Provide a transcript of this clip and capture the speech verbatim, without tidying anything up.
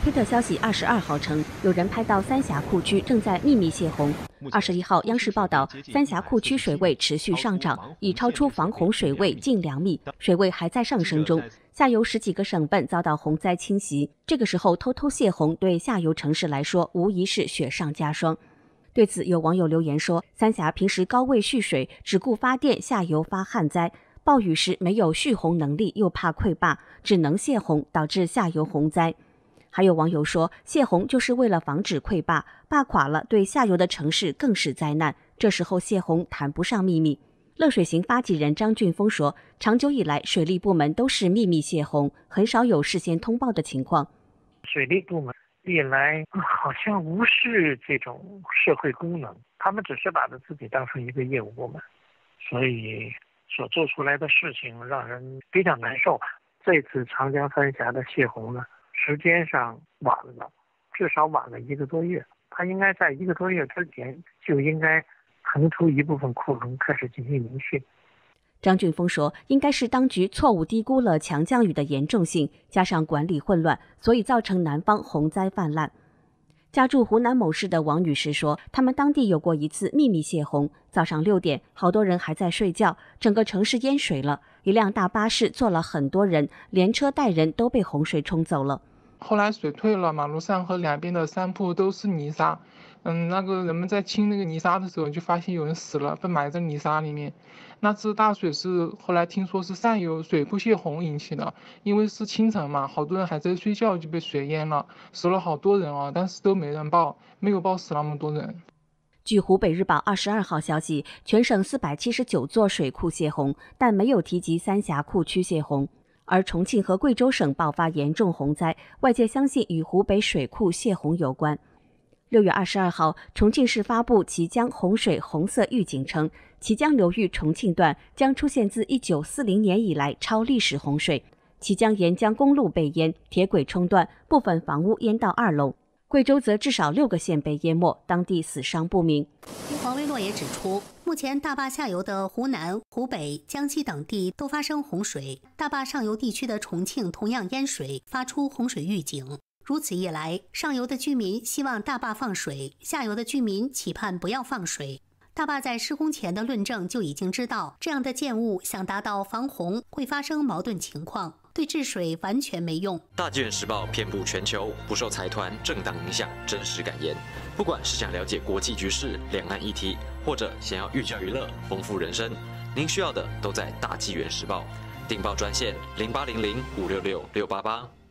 推特消息二十二号称，有人拍到三峡库区正在秘密泄洪。二十一号，央视报道，三峡库区水位持续上涨，已超出防洪水位近两米，水位还在上升中。下游十几个省份遭到洪灾侵袭，这个时候偷偷泄洪，对下游城市来说无疑是雪上加霜。对此，有网友留言说，三峡平时高位蓄水，只顾发电，下游发旱灾。暴雨时没有蓄洪能力，又怕溃坝，只能泄洪，导致下游洪灾。还有网友说，泄洪就是为了防止溃坝，坝垮了对下游的城市更是灾难。这时候泄洪谈不上秘密。乐水行发起人张俊峰说，长久以来水利部门都是秘密泄洪，很少有事先通报的情况。 水利部门历来好像无视这种社会功能，他们只是把自己当成一个业务部门，所以所做出来的事情让人比较难受。这次长江三峡的泄洪呢，时间上晚了，至少晚了一个多月。他应该在一个多月之前就应该腾出一部分库容开始进行民汛。 张俊峰说，应该是当局错误低估了强降雨的严重性，加上管理混乱，所以造成南方洪灾泛滥。家住湖南某市的王女士说，他们当地有过一次秘密泄洪，早上六点，好多人还在睡觉，整个城市淹水了，一辆大巴士坐了很多人，连车带人都被洪水冲走了。 后来水退了，马路上和两边的山铺都是泥沙，嗯，那个人们在清那个泥沙的时候，就发现有人死了，被埋在泥沙里面。那次大水是后来听说是上游水库泄洪引起的，因为是清晨嘛，好多人还在睡觉就被水淹了，死了好多人啊，但是都没人报，没有报死那么多人。 据湖北日报二十二号消息，全省四百七十九座水库泄洪，但没有提及三峡库区泄洪。而重庆和贵州省爆发严重洪灾，外界相信与湖北水库泄洪有关。六月二十二号，重庆市发布綦江洪水红色预警称，綦江流域重庆段将出现自一九四零年以来超历史洪水，綦江沿江公路被淹，铁轨冲断，部分房屋淹到二楼。贵州则至少六个县被淹没，当地死伤不明。 黄维洛也指出，目前大坝下游的湖南、湖北、江西等地都发生洪水，大坝上游地区的重庆同样淹水，发出洪水预警。如此一来，上游的居民希望大坝放水，下游的居民期盼不要放水。大坝在施工前的论证就已经知道，这样的建物想达到防洪会发生矛盾情况，对治水完全没用。 大纪元时报遍布全球，不受财团、政党影响，真实感言。不管是想了解国际局势、两岸议题，或者想要寓教于乐、丰富人生，您需要的都在大纪元时报。订报专线零八零零五六六六八八。